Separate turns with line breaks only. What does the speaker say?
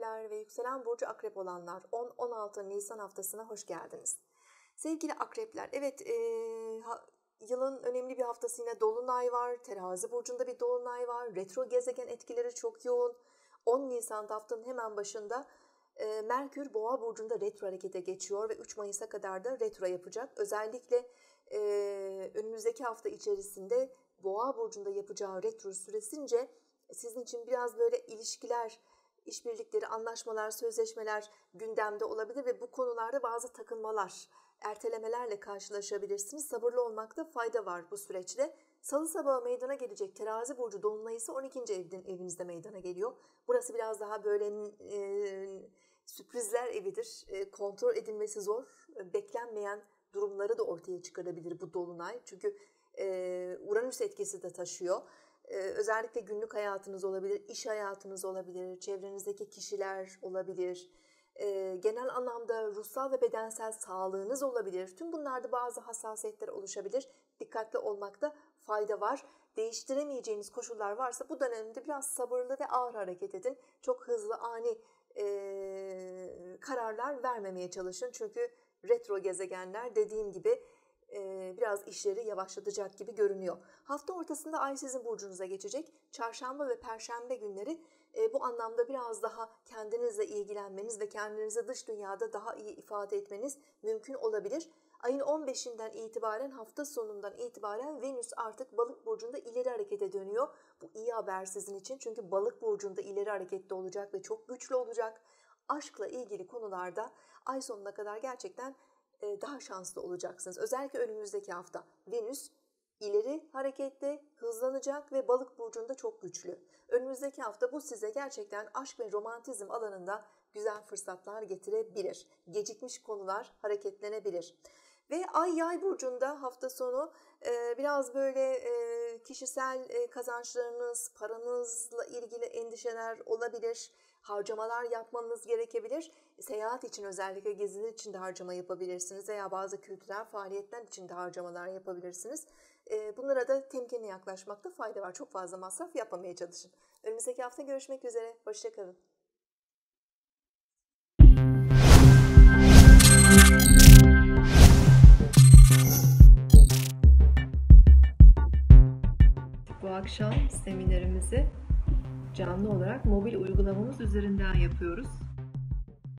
akrepler ve yükselen burcu akrep olanlar 10-16 Nisan haftasına hoş geldiniz. Sevgili akrepler, evet yılın önemli bir haftası, yine dolunay var. Terazi burcunda bir dolunay var. Retro gezegen etkileri çok yoğun. 10 Nisan haftanın hemen başında Merkür Boğa burcunda retro harekete geçiyor ve 3 Mayıs'a kadar da retro yapacak. Özellikle önümüzdeki hafta içerisinde Boğa burcunda yapacağı retro süresince sizin için biraz böyle ilişkiler, işbirlikleri, anlaşmalar, sözleşmeler gündemde olabilir ve bu konularda bazı takılmalar, ertelemelerle karşılaşabilirsiniz. Sabırlı olmakta fayda var bu süreçte. Salı sabahı meydana gelecek Terazi burcu dolunayı ise 12. evinizde meydana geliyor. Burası biraz daha böyle sürprizler evidir. Kontrol edilmesi zor, beklenmeyen durumları da ortaya çıkarabilir bu dolunay. Çünkü Uranüs etkisi de taşıyor. Özellikle günlük hayatınız olabilir, iş hayatınız olabilir, çevrenizdeki kişiler olabilir. Genel anlamda ruhsal ve bedensel sağlığınız olabilir. Tüm bunlarda bazı hassasiyetler oluşabilir. Dikkatli olmakta fayda var. Değiştiremeyeceğiniz koşullar varsa bu dönemde biraz sabırlı ve ağır hareket edin. Çok hızlı, ani kararlar vermemeye çalışın. Çünkü retro gezegenler dediğim gibi biraz işleri yavaşlatacak gibi görünüyor. Hafta ortasında Ay sizin burcunuza geçecek. Çarşamba ve Perşembe günleri bu anlamda biraz daha kendinizle ilgilenmeniz ve kendinizi dış dünyada daha iyi ifade etmeniz mümkün olabilir. Ayın 15'inden itibaren, hafta sonundan itibaren Venüs artık Balık burcunda ileri harekete dönüyor. Bu iyi haber sizin için, çünkü Balık burcunda ileri harekette olacak ve çok güçlü olacak. Aşkla ilgili konularda ay sonuna kadar gerçekten daha şanslı olacaksınız. Özellikle önümüzdeki hafta Venüs ileri harekette hızlanacak ve Balık burcunda çok güçlü. Önümüzdeki hafta bu size gerçekten aşk ve romantizm alanında güzel fırsatlar getirebilir. Gecikmiş konular hareketlenebilir. Ve Ay Yay burcunda hafta sonu biraz böyle kişisel kazançlarınız, paranızla ilgili endişeler olabilir. Harcamalar yapmanız gerekebilir. Seyahat için, özellikle geziler için de harcama yapabilirsiniz veya bazı kültürel faaliyetler için de harcamalar yapabilirsiniz. Bunlara da temkinli yaklaşmakta fayda var. Çok fazla masraf yapmamaya çalışın. Önümüzdeki hafta görüşmek üzere. Hoşça kalın. Bu akşam seminerimizi canlı olarak mobil uygulamamız üzerinden yapıyoruz.